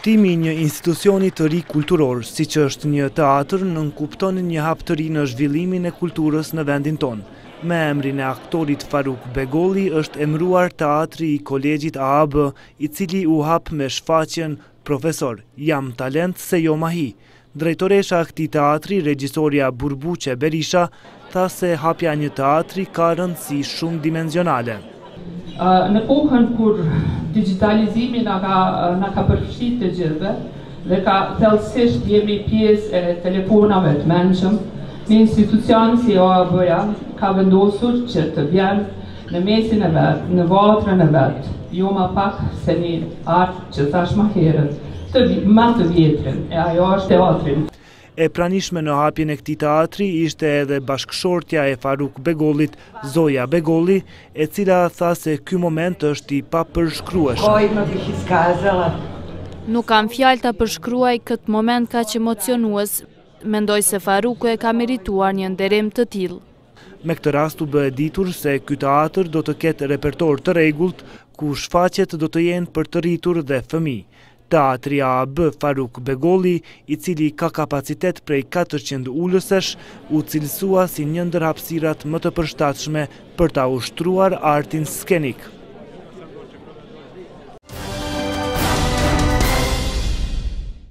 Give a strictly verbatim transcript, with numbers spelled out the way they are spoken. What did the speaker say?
Adoptimi i një institucioni të ri kulturor, si që është një teatr, nënkupton një hap të ri në zhvillimin e kulturës në vendin tonë. Me emrin e aktorit Faruk Begolli është emruar teatri i Kolegjit A A B, i cili u hap me shfaqjen Profesor, jam talent se jo mahi. Drejtoresha e këtij teatri, regjisorja Burbuqe Berisha, tha se hapja një teatri ka rëndësi shumë dimensionale. Në kohën kur digitalizimi na ka, na ka përfshirë të gjithëve dhe ka thellësisht jemi pjesë e telefonave të mençëm, një institucion si A A B-ja ka vendosur që të vjenë në mesin e vet, në vatrën e vet, jo më pak se një art që thash më herët, të më të vjetrin, e ajo është teatri. E pranishme në hapjen e këtij teatri ishte edhe bashkëshortja e Faruk Begollit, Zoja Begolli, e cila tha se ky moment është i papërshkrueshëm. Nuk kam fjalë ta përshkruaj këtë moment kaq emocionues. Mendoj se Faruku e ka merituar një nderim të tillë. Me këtë rast u bë e ditur se ky teatr do të ketë repertor të rregullt, ku shfaqjet do të jenë për të rritur dhe fëmijë. Teatri A A B Faruk Begolli, i cili ka kapacitet prej katërqind ulësesh, u cilësua si një ndër hapësirat më të përshtatshme për ta ushtruar artin skenik.